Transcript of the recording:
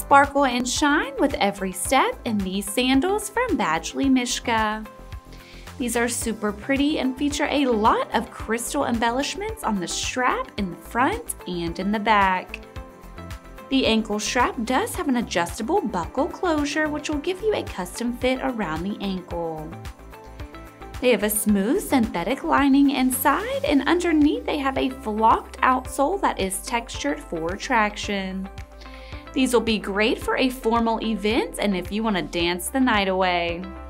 Sparkle and shine with every step in these sandals from Badgley Mischka. These are super pretty and feature a lot of crystal embellishments on the strap in the front and in the back. The ankle strap does have an adjustable buckle closure, which will give you a custom fit around the ankle. They have a smooth synthetic lining inside, and underneath they have a flocked outsole that is textured for traction. These will be great for a formal event and if you want to dance the night away.